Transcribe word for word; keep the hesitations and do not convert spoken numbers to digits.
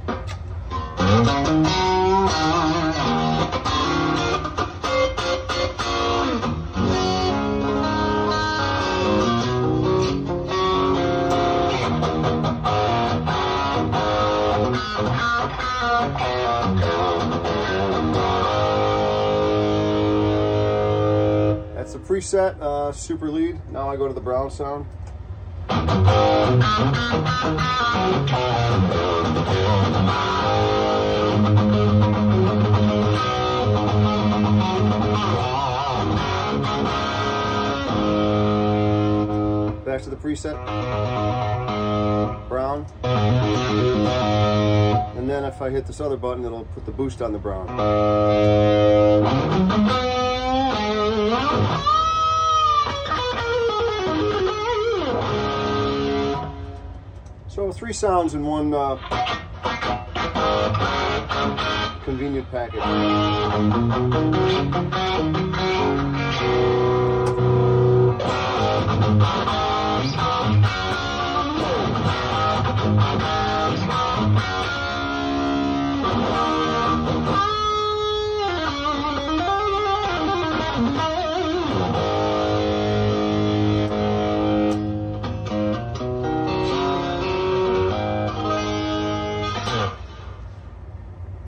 That's the preset uh, super lead. Now I go to the brown sound. Back to the preset. Brown. And then if I hit this other button, it'll put the boost on the brown. So three sounds in one uh, convenient package.